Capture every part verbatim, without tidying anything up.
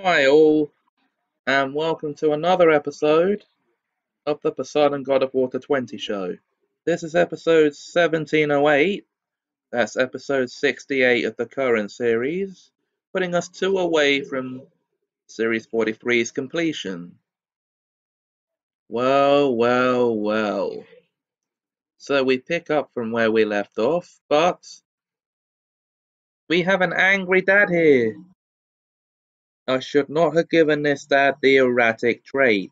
Hi, all, and welcome to another episode of the Poseidon God of Water twenty show. This is episode seventeen oh eight. That's episode sixty-eight of the current series, putting us two away from series forty-three's completion. Well, well, well. So we pick up from where we left off, but we have an angry dad here. I should not have given this dad the erratic trait.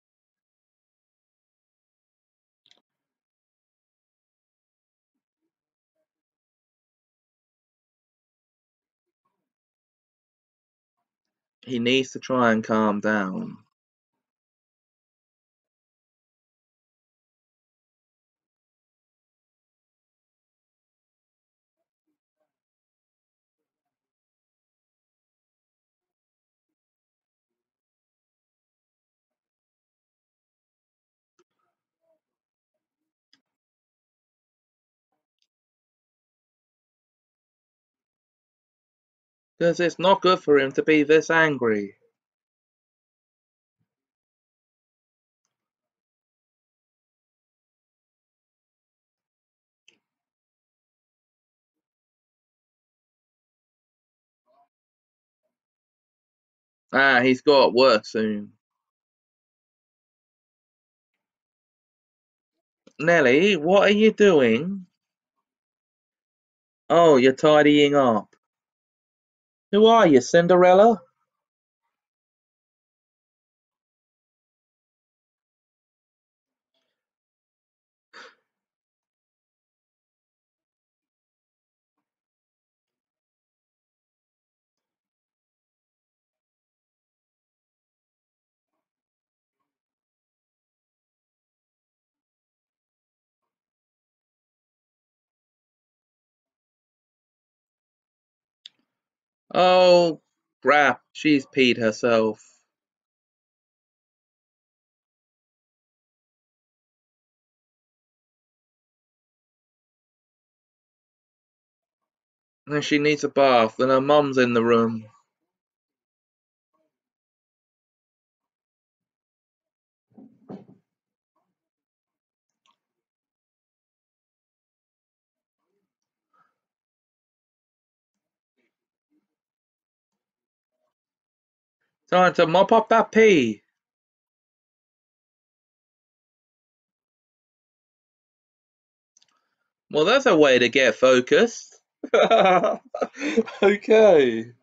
He needs to try and calm down. Because it's not good for him to be this angry. Ah, he's got work soon. Nelly, what are you doing? Oh, you're tidying up. Who are you, Cinderella? Oh, crap, she's peed herself. And she needs a bath, and her mum's in the room. Time to mop up that pee. Well, that's a way to get focused. Okay.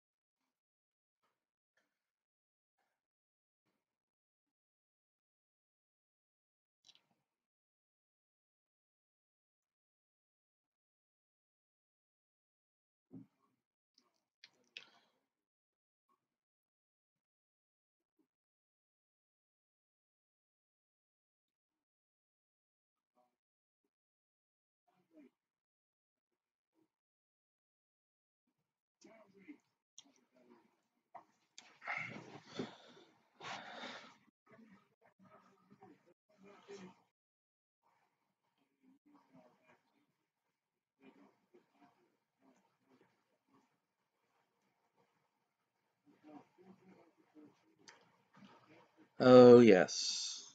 Oh, yes.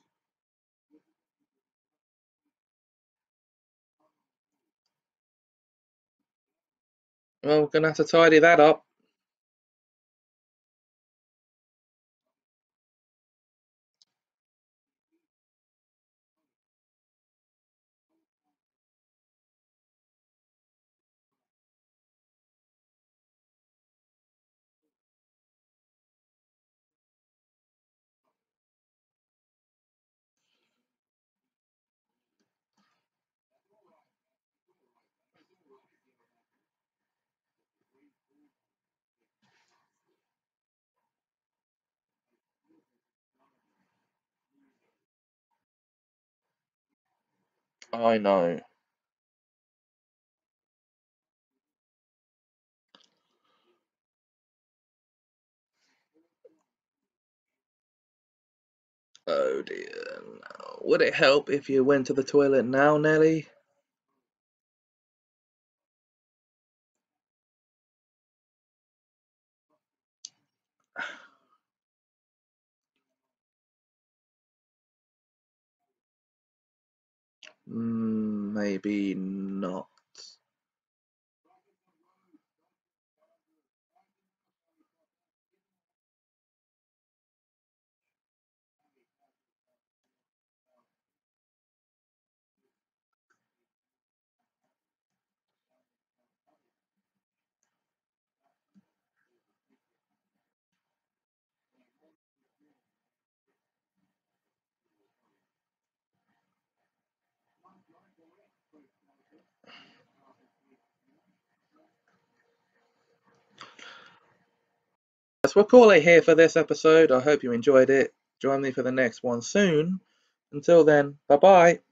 Well, we're gonna have to tidy that up. I know. Oh dear. No. Would it help if you went to the toilet now, Nelly? Mm, maybe not. Yes, we'll call it here for this episode. I hope you enjoyed it. Join me for the next one soon. Until then, bye bye.